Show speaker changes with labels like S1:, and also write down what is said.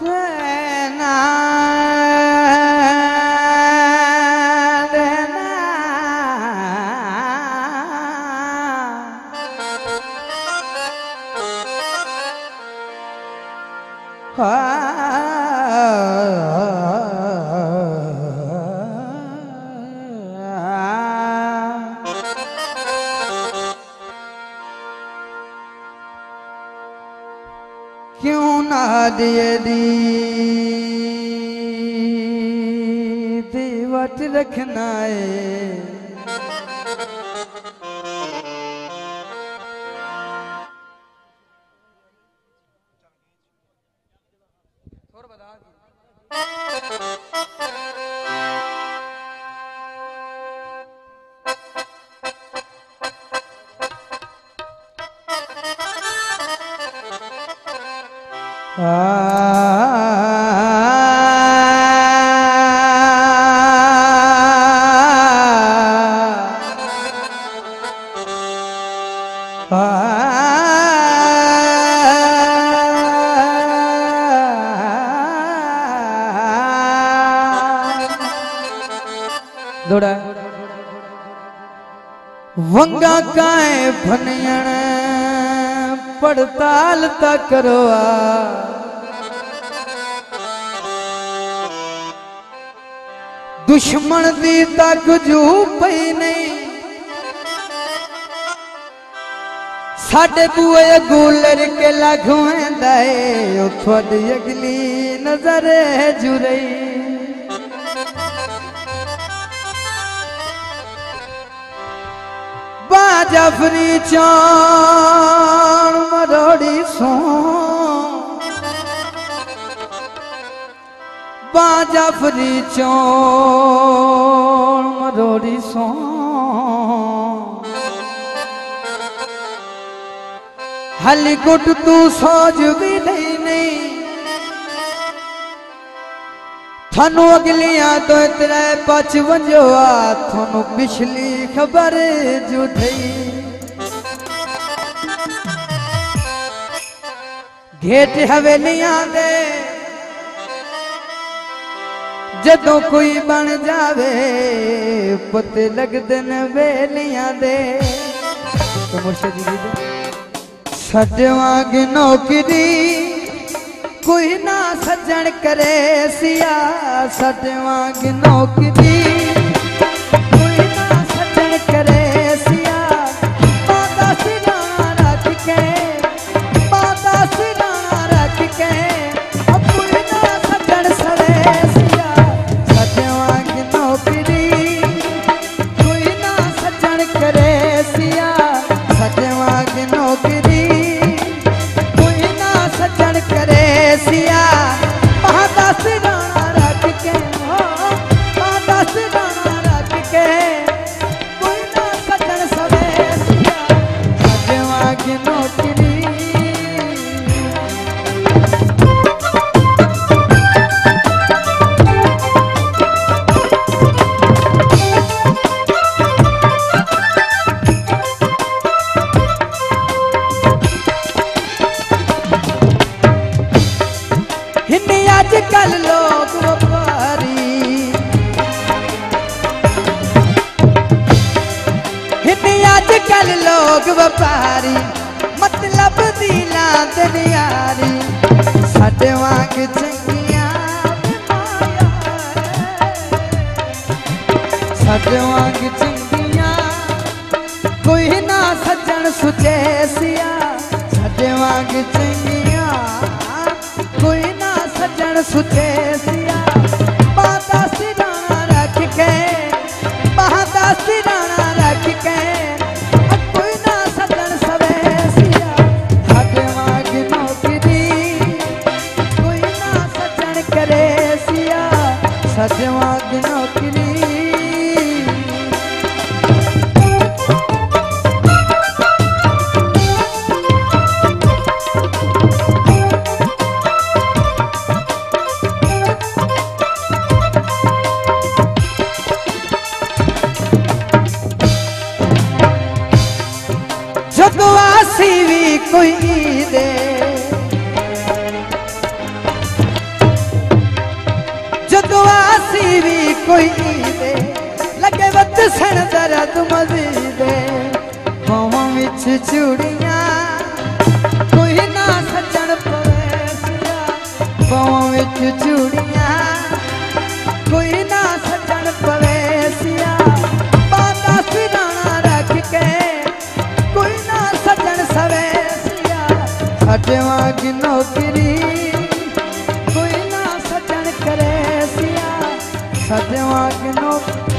S1: देना क्यों ना दिए दी वट रखना है दौड़ा वंगा काए फनियण पड़ताल ता करो दुश्मन दी तक जू पई नहीं साडे बुए गुलर के लगवेंदा है ओ थोड़ी अगली नजर जुरई जाफरी चाण मरोड़ी सो जाफरी चाण मरोड़ी सो हली गुट तू सोच भी नहीं थानू अगलियां तो तेरे पच वंजो आ थानू पिछली खबर झूठी घेट हवेलियां दे जदों कोई बन जावे पते लगदे न वेलियां दे तो मुर्शिद जी दे साडे वांग नौकरी कोई ना सज्जन करे सिया साडे वांग नौकरी कोई ना सज्जन करे सिया माता सिराना रख के माता सिराना रख के कोई ना सज्जन सवे सिया साडे वांग नौकरी कोई ना सज्जन करे सिया साडे वांग नौकरी कोई ना सज्जन करे सिया माता सिराना रख के माता सिराना रख के कोई ना सज्जन सवे सिया साडे वांग नौकरी आजकल लोग व्यापारी आजकल लोग व्यापारी मतलब दिला दुनियारी साडे वांग चंगिया साडे वांग चंगिया कोई ना सज्जन सुचे सिया साडे वांग चंगिया कोई ना सज्जन सुचे सिया माता सिराना रख के माता सिराना रख के कोई ना सज्जन सवे सिया साडे वांग नौकरी कोई ना सज्जन करे सिया साडे वांग नौकरी जगवासी भी कोई दे विच चूड़ियां कोई ना सजन पवेसिया पाँव विच चूड़ियां कोई ना सजन पवेसिया बांदा सिराना रख के कोई ना सजन सवेसिया साडे वांग नौकरी कोई ना सजन करे सिया साडे वांग नौकरी